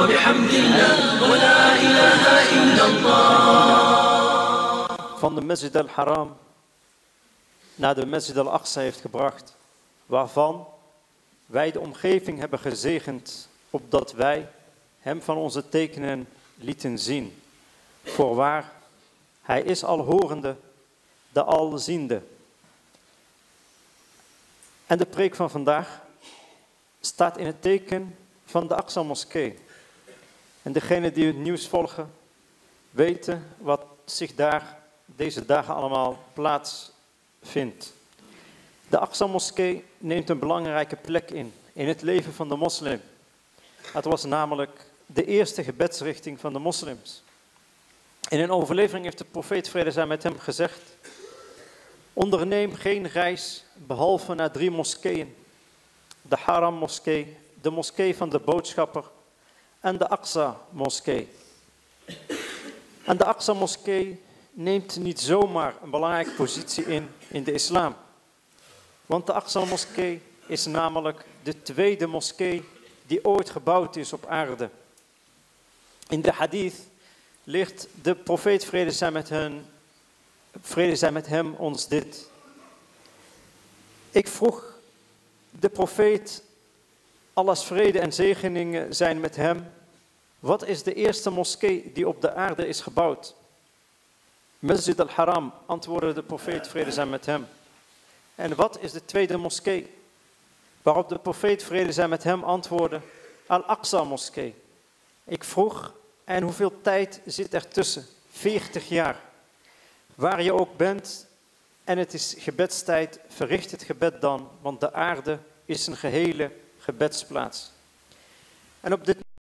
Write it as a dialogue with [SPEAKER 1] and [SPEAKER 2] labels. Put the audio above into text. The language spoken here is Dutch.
[SPEAKER 1] وبحمد الله ولا إله إلا الله.
[SPEAKER 2] Van de Masjid al-Haram naar de Masjid al-Aqsa heeft gebracht, waarvan wij de omgeving hebben gezegend, opdat wij hem van onze tekenen lieten zien. Voorwaar, hij is alhorende, de alziende. En de preek van vandaag staat in het teken van de Aqsa-moskee. En degenen die het nieuws volgen, weten wat zich daar deze dagen allemaal plaatsvindt. De Aqsa-moskee neemt een belangrijke plek in het leven van de moslim. Het was namelijk de eerste gebedsrichting van de moslims. In een overlevering heeft de profeet vrede zij met hem gezegd: onderneem geen reis behalve naar 3 moskeeën. De Haram-moskee, de moskee van de boodschapper en de Aqsa-moskee. En de Aqsa-moskee neemt niet zomaar een belangrijke positie in de islam. Want de Aqsa-moskee is namelijk de tweede moskee die ooit gebouwd is op aarde. In de hadith leert de profeet vrede zij met hem ons dit. Ik vroeg de profeet, Allahs vrede en zegeningen zijn met hem, wat is de eerste moskee die op de aarde is gebouwd? Masjid al-Haram, antwoordde de profeet vrede zij met hem. En wat is de tweede moskee? Waarop de profeet vrede zij met hem antwoordde, Al-Aqsa-moskee. Ik vroeg, en hoeveel tijd zit er tussen? 40 jaar. Waar je ook bent en het is gebedstijd, verricht het gebed dan, want de aarde is een gehele gebedsplaats. En op dit